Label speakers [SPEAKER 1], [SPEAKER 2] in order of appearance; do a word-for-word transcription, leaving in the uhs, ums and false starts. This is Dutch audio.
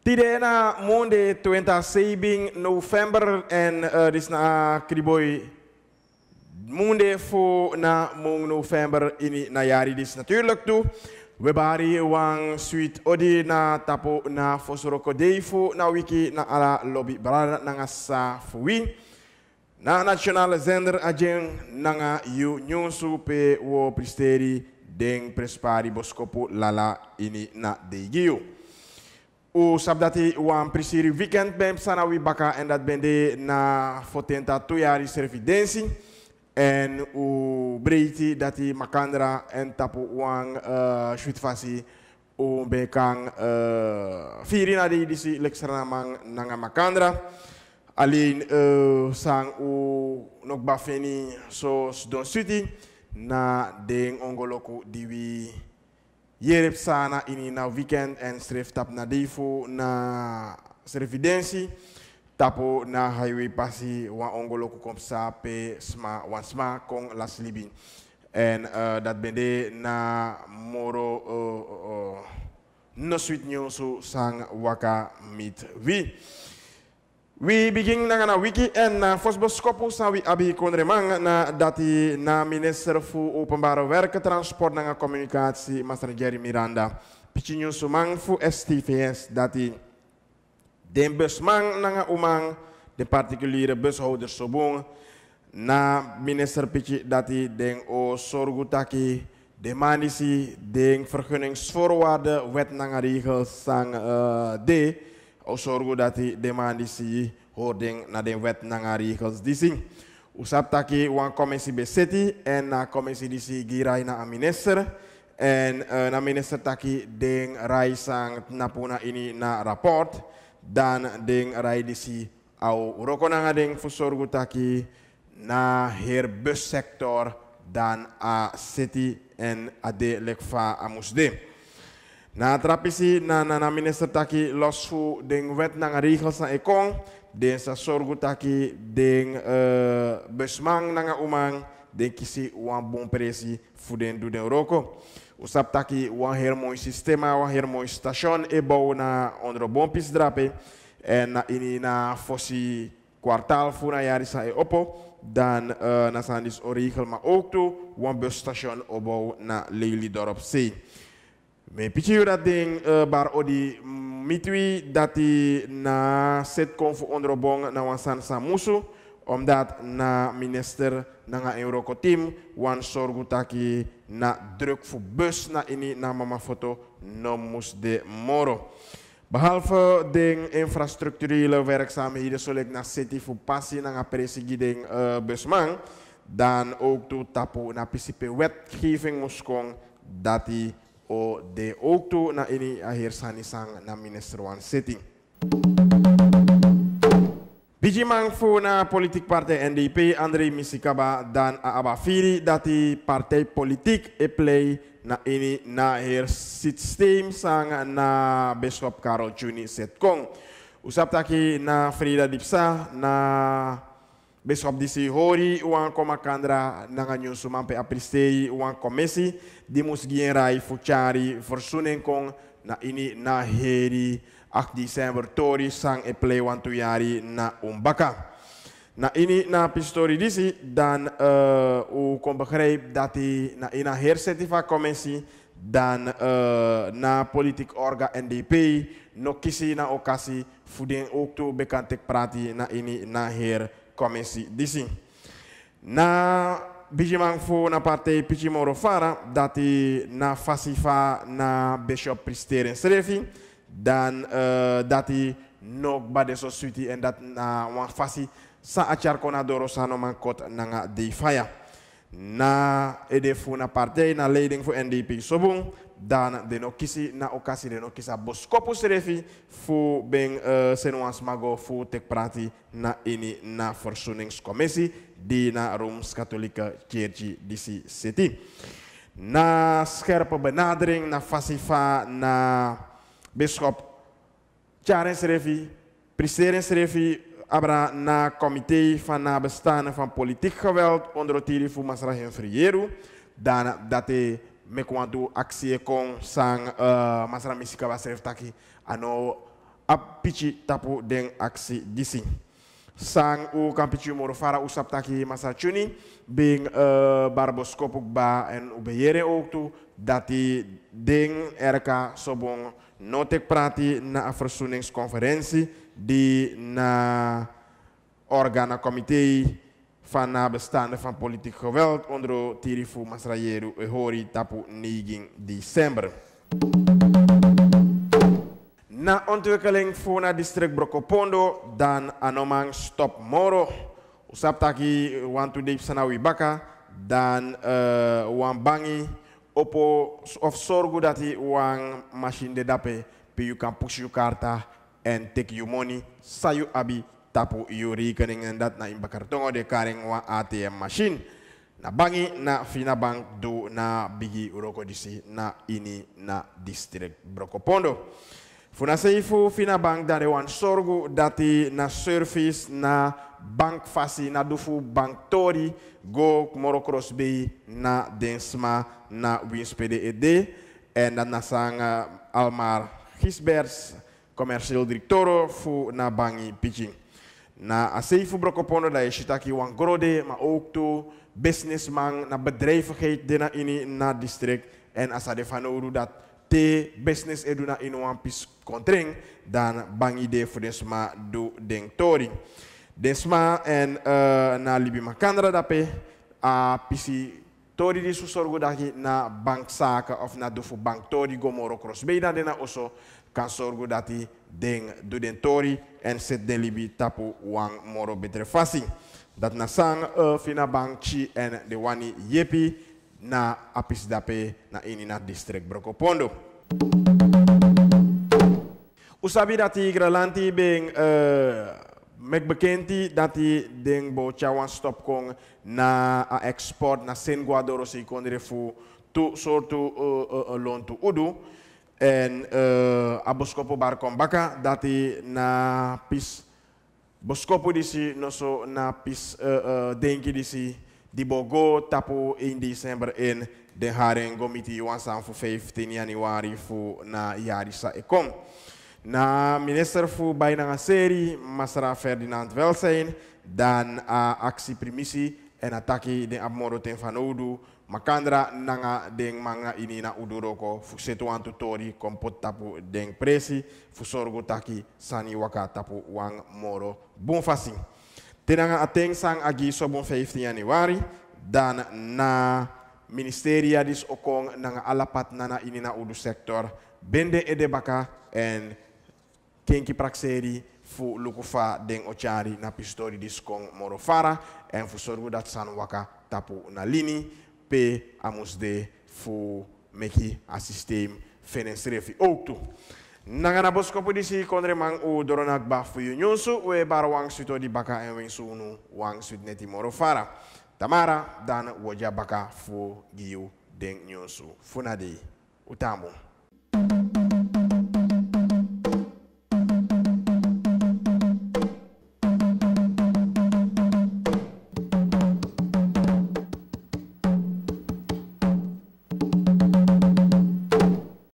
[SPEAKER 1] Tidena monde ventizeven november en uh, dis na kriboy monde fu na mong november ini na jari dis natuurlijk toe. We bari wang suite odi na tapo na fosoroko deifu na wiki na ala lobby brada nanga sa fuwi. Na nationale zender ajeng nanga yu nyonsu pe wo pristeri deng prespari boskopu lala ini na degiu. U sabdati wan prisiri weekend bem sana wi baka en dat bende na fotenta two jari servidensi en u breiti dati makandra en tapu wan uh, shuitfasi u bekang uh, firi na di disi leksana mang nanga makandra alleen uh, sang u nok bafeni so don suti na deng ongoloku diwi Yerep sana ini na weekend en stref tap na defu na servidensi tapo na highway pasi wan ongoloku komsa pe sma wan sma kong las libi en uh, dat bende na moro uh, uh, no sweet news sang waka meet we. We begin na na wiki en na fosboskopu sa we abi konremang na dati na minister fu openbare werken transport na communicatie Master Jerry Miranda. Pichinyo sumang fu S T V S dati den busmang na umang de particuliere bushouders sobong na minister pichi dati den o sorgutaki de manisi den vergunningsvoorwaarden wet na regels sang uh, de o sorgo dati demandi si hoording na den wet nanga regels disi. Usap taki wan commissie beseti en na commissie disi girai na a minister en uh, na minister taki den rai sang napuna ini na rapport dan den rai disi au roko nanga den fu sorgo taki na her bussector dan a city en ade lekfa amusde. Na trapisi na na, na minister taki losfu den wet na regels na ekong den sa sorgu taki den uh, besmang na umang den kisi wan bon presi fu den du den roko. Usap taki wan her mooi sistema wan her mooi station e bouw na onder bon pis drape en na ini na fossi kwartaal fu na jari sa e oppo dan uh, na sandis o regel maar ook toe wan busstation opbouw na Lelydorp C. Me pichi dat ding uh, bar odi mitwi dati na set konfu ondrobong na wansan samusu omdat na minister na nga Euroko team wan sorgu taki na druk fu bus na ini na mama foto no mus de moro. Behalve ding infrastructurele werkzaamheden zoals na city fu passie na nga presigi ding uh, busman dan ook to tapo na P C P wetgeving muskong dati o de ook toe na ini ahir sani sang na minister wan sitting. Bijimang fu na politik partij N D P André Misikaba dan Abafiri dati partij politiek e play na ini na her systeem sang na Bishop Carol Juni Setkong. Usap taki na Frida Dipsa na Bishop disi hori wan komakandra nanga nyusu mampe apristei wan komisi di musgien rai fuchari verzoening kong na ini na heri acht december tori sang e play wan tuyari na umbaka. Na ini na pistori disi dan uh, u kon begrijp dat hij na ina hercertifa commissie dan uh, na politiek orga N D P no kisi na okasi fuden ook to bekantek prati na ini na her commissie disi. Na bijimang fu na partij Pichimoro Fara dati na fasifa na Bishop Pristeren Srefi dan uh, dati nog bade so suiti en dat na wan fasi sa achar kona doro sano mankot nanga de faya. Na ede fu na partij na leiding fu N D P sobung dan de no kisi na okasi de no kisa boskopu Srefi fu ben uh, senuans mago fu tek prati na ini na verzoeningscommissie die na Rooms-Katholieke Kerkje D C City. Na scherpe benadering na fasifa na Bishop Charles Srefi, Pristeren Srefi, abra na comité van nabestaanden van politiek geweld onder het tiri voor Masra Henfrieru, dan dat hij me kwantu actie kon sang uh, Masra Misikaba Sref taki ano ap pichi tapu den aksi disi. Sang u kan pichi moro fara usap taki masachuni bing uh, barboskopuk ba en ubeyere ook tu dati ding erka sobong notek prati na a verzoeningsconferentie die na organa comité van nabestaanden van politiek geweld onder Tirifu Masrayeru Ehori tapu negen december. Na ontwikkeling voor na district Brokopondo dan anomang stop moro. Usap taki want to deep sanawi baka dan uh, wan bangi opo of sorgu dati wan machine de dape pi you can push you karta and take you money sayu abi tapu you rekening en dat na imbakartongo de karing wan A T M machine. Na bangi na fina bank do na bigi uroko disi na ini na district Brokopondo. Funa seifu fina bank dare wan sorgu dati na service na bank fasi na dufu bank tori go moro cross bay na densma na winspede ed en dan na sang uh, Almar Gisbers commercial director fu na bangi pitching. Na aseifu Brokopondo da shitaki wan grode ma ook to businessman na bedrijvigheid dina ini na district en asade fanoru dat te business eduna in one piece kontring dan bangi de voor desma do den tori. Desma en uh, na libi makandra dape a pisi tori di susorgo daki na bankzaken of na dofu bank tori gomoro crossbay dan dena oso kan sorgo dati den do den tori en set den libi tapu wang moro betre fasi. Dat na sang uh, fina bank chi en de wani yepi na apis dape na ini na district Brokopondo. Usabi dati gralanti beng uh, mek bekenti dati deng bo chawan stop kong na a export na sen guadoro si kondre fu tu sortu uh, uh, loan tu udu en uh, aboskopo bar kombaka dati na pis boskopo disi noso na pis uh, uh, denki disi di bogo tapu in december in de haring gomiti wansan fu vijftien januari fu na yarisa ekom. Na minister fu bijna een serie Masra Ferdinand Welzijn dan a uh, actie primisi en ataki de abmoro ten fanodu makandra nanga deng manga ini na uduroko fu setuan tutori kompot tapu deng presi fu sorgo taki sani waka tapu wang moro bonfasi. Tenanga ateng sang agi sobon vijftien januari dan na ministeria dis okong nanga alapat nana ini na udu sector bende edebaka en kenki prakseri fu lukufa deng ochari na pistori dis kong moro fara en fu sorgo dat san waka tapu na lini pe amusde fu meki a system financieri ook toe. Nangana boskopo disi kondre mang u doronak ba fu yunyonsu we bar wang suto di baka en wing sunu wang sut neti moro fara. Tamara dan woja baka fu giyu deng nyonsu. Funade utamu.